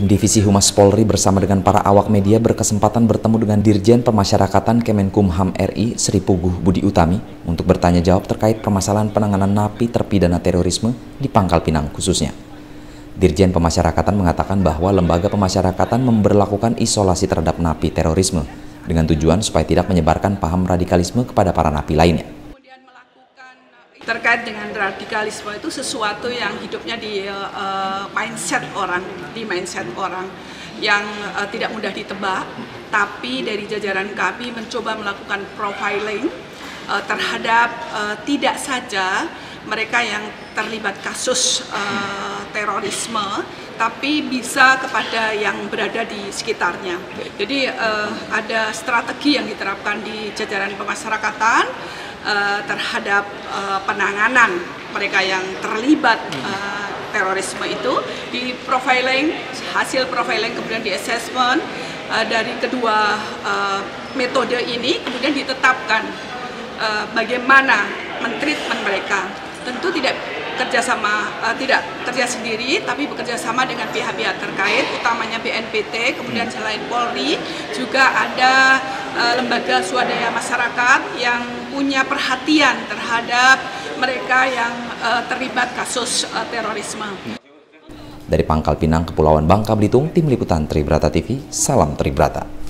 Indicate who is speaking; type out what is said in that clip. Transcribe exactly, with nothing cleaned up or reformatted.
Speaker 1: Tim Divisi Humas Polri bersama dengan para awak media berkesempatan bertemu dengan Dirjen Pemasyarakatan Kemenkumham R I Sri Puguh Budi Utami untuk bertanya jawab terkait permasalahan penanganan napi terpidana terorisme di Pangkal Pinang khususnya. Dirjen Pemasyarakatan mengatakan bahwa lembaga pemasyarakatan memberlakukan isolasi terhadap napi terorisme dengan tujuan supaya tidak menyebarkan paham radikalisme kepada para napi lainnya.
Speaker 2: Terkait dengan radikalisme itu sesuatu yang hidupnya di uh, mindset orang, di mindset orang yang uh, tidak mudah ditebak, tapi dari jajaran kami mencoba melakukan profiling uh, terhadap uh, tidak saja mereka yang terlibat kasus uh, terorisme, tapi bisa kepada yang berada di sekitarnya. Jadi uh, ada strategi yang diterapkan di jajaran pemasyarakatan Uh, terhadap uh, penanganan mereka yang terlibat uh, terorisme itu, di profiling, hasil profiling kemudian di assessment uh, dari kedua uh, metode ini kemudian ditetapkan uh, bagaimana mentreatment mereka. Tentu tidak kerjasama, uh, tidak kerja sendiri, tapi bekerja sama dengan pihak-pihak terkait, utamanya B N P T, kemudian selain Polri juga ada uh, lembaga swadaya masyarakat yang punya perhatian terhadap mereka yang uh, terlibat kasus uh, terorisme.
Speaker 1: Dari Pangkal Pinang, Kepulauan Bangka Belitung, Tim Liputan Tribrata T V, salam Tribrata.